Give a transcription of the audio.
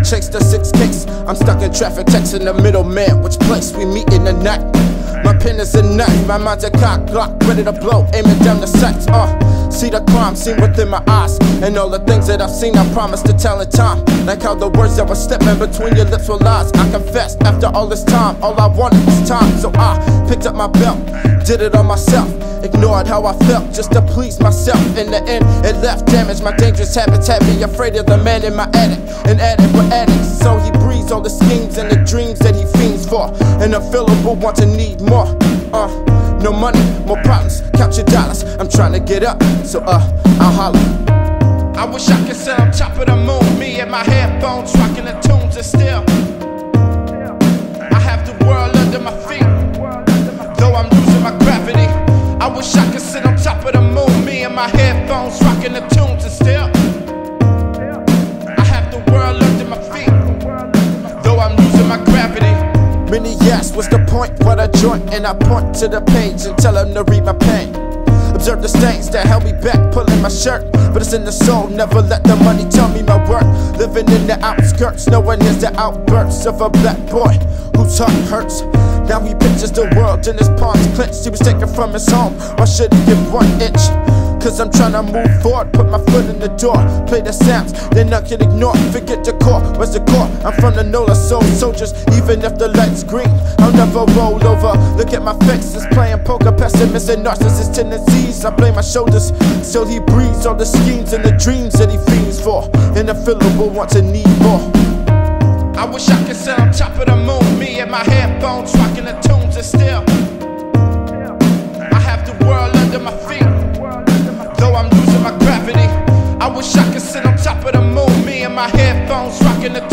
chase the 6 case. I'm stuck in traffic, texting the middleman. Which place we meet in the night? My pen is a knife, my mind's a cock Glock, ready to blow, aiming down the sights. See the crime seen within my eyes, and all the things that I've seen I promise to tell in time. Like how the words that were slipping between your lips were lies. I confess, after all this time, all I wanted was time. So I picked up my belt, did it on myself, ignored how I felt just to please myself. In the end, it left damage. My dangerous habits had me afraid of the man in my attic. An addict with addicts, so he breathes all the schemes and the dreams that he fiends for. An unfillable want to need more. No money, more problems, count your dollars. I'm trying to get up, so I'll holler. I wish I could sit on top of the moon, me and my headphones rocking the tunes, and still I have the world under my feet, though I'm losing my gravity. I wish I could sit on top of the moon, me and my headphones rocking the tunes, and still I have the world under my feet, though I'm losing my gravity. Many ask, what's the point? What I joint, and I point to the page and tell them to read my pain. Observe the stains that held me back, pulling my shirt, but it's in the soul, never let the money tell me my worth. Living in the outskirts, no one hears the outbursts of a black boy whose heart hurts. Now he pictures the world in his palms clenched. He was taken from his home, why should he give 1 inch? Cause I'm trying to move forward, put my foot in the door, play the sounds, then I can ignore. Forget the core, where's the core? I'm from the NOLA Soul Soldiers, even if the light's green, I'll never roll over. Look at my face, it's playing poker, pessimist and narcissist tendencies. I blame my shoulders, still he breathes all the schemes and the dreams that he fiends for. And unfillable want to need more. I wish I could sit on top of the moon, me and my headphones rocking the tunes, and still I have the world under my feet, though I'm losing my gravity. I wish I could sit on top of the moon, me and my headphones rocking the